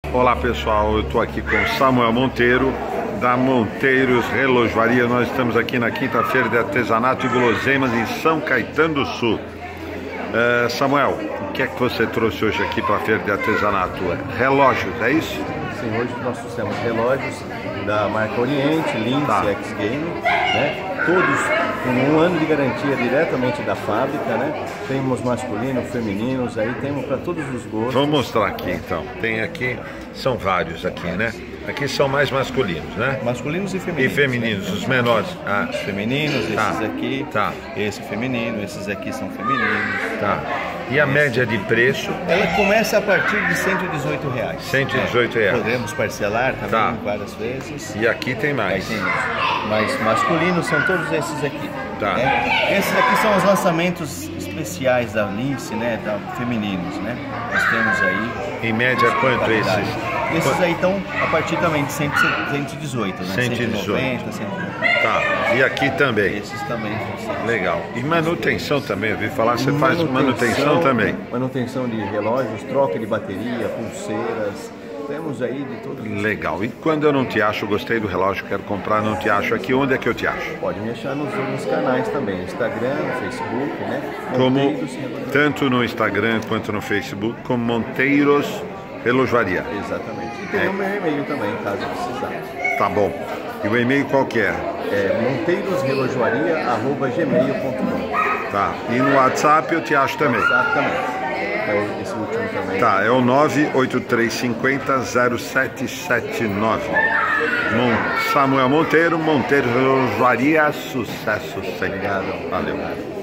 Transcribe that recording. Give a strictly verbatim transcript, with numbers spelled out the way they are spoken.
Olá pessoal, eu estou aqui com Samuel Monteiro da Monteiros Relojoaria. Nós estamos aqui na quinta-feira de artesanato e guloseimas em São Caetano do Sul. uh, Samuel, o que é que você trouxe hoje aqui para a feira de artesanato? Relógios, é isso? Sim, hoje nós trouxemos relógios da marca Oriente, Lince, tá. X-Game, né? Todos com um ano de garantia diretamente da fábrica, né? Temos masculino, femininos, aí temos para todos os gostos. Vamos mostrar aqui então. Tem aqui, são vários aqui, né? Aqui são mais masculinos, né? Masculinos e femininos. E femininos, né? Os menores. Ah. Os femininos, tá. Esses aqui, tá. Esse feminino, esses aqui são femininos. Tá. E a esse... média de preço? Ela começa a partir de cento e dezoito reais. cento e dezoito reais. Podemos parcelar também tá. várias vezes. E aqui tem mais. Aí tem, mas masculinos são todos esses aqui. Tá. Né? Esses aqui são os lançamentos especiais da Lince, né? Da femininos, né? Nós temos aí. Em média quanto esses? Esses aí estão a partir também de cento e dezoito, né? cento e dezoito. cento e noventa, cento e noventa. Tá. E aqui também? Esses também. Legal. E manutenção também, eu vi falar, você manutenção, faz manutenção também? Manutenção de relógios, troca de bateria, pulseiras. Temos aí de todos. Legal. E quando eu não te acho, gostei do relógio, quero comprar, não te acho aqui, onde é que eu te acho? Pode me achar nos, nos canais também, Instagram, Facebook, né? Como, tanto no Instagram quanto no Facebook, como Monteiros Relojoaria. Exatamente. E tem é. o meu e-mail também, caso precisar. Tá bom. E o e-mail qual que é? É monteirosrelojoaria arroba gmail ponto com. Tá. E no WhatsApp eu te acho também? No WhatsApp também. É esse último também. Tá, é o nove oito três cinco zero zero sete sete nove. Mon Samuel Monteiro, Monteiro Relojoaria, sucesso sempre. Obrigado. Valeu. Obrigado.